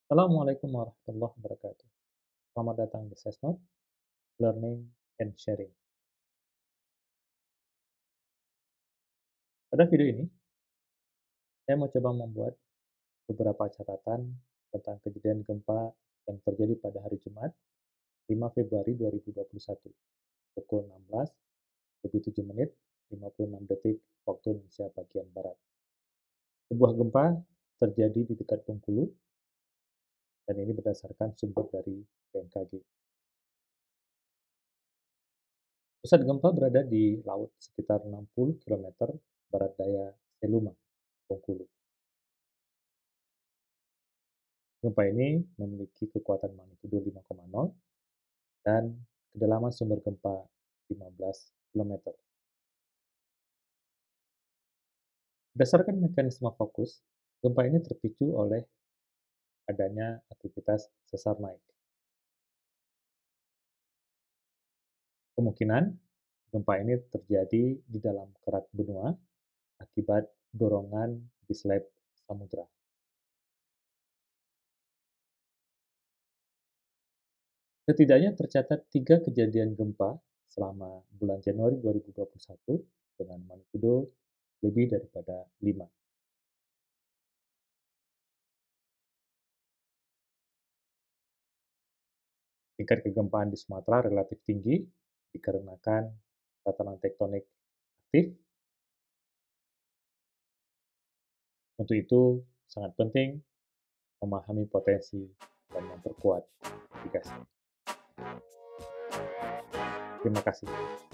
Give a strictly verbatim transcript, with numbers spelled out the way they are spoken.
Assalamualaikum warahmatullahi wabarakatuh. Selamat datang di Sesnot, Learning and Sharing. Pada video ini, saya mau coba membuat beberapa catatan tentang kejadian gempa yang terjadi pada hari Jumat, lima Februari dua ribu dua puluh satu, pukul enam belas lebih tujuh menit lima puluh enam detik waktu Indonesia bagian Barat. Sebuah gempa terjadi di dekat Bengkulu, dan ini berdasarkan sumber dari B M K G. Pusat gempa berada di laut sekitar enam puluh kilometer barat daya Seluma, Bengkulu. Gempa ini memiliki kekuatan magnitudo lima koma nol dan kedalaman sumber gempa lima belas kilometer. Berdasarkan mekanisme fokus, gempa ini terpicu oleh adanya aktivitas sesar naik. Kemungkinan gempa ini terjadi di dalam kerak benua akibat dorongan di slab samudra. Setidaknya tercatat tiga kejadian gempa selama bulan Januari dua ribu dua puluh satu dengan magnitudo lebih daripada lima. Tingkat kegempaan di Sumatera relatif tinggi dikarenakan tatanan tektonik aktif. Untuk itu, sangat penting memahami potensi dan memperkuat mitigasi. Terima kasih.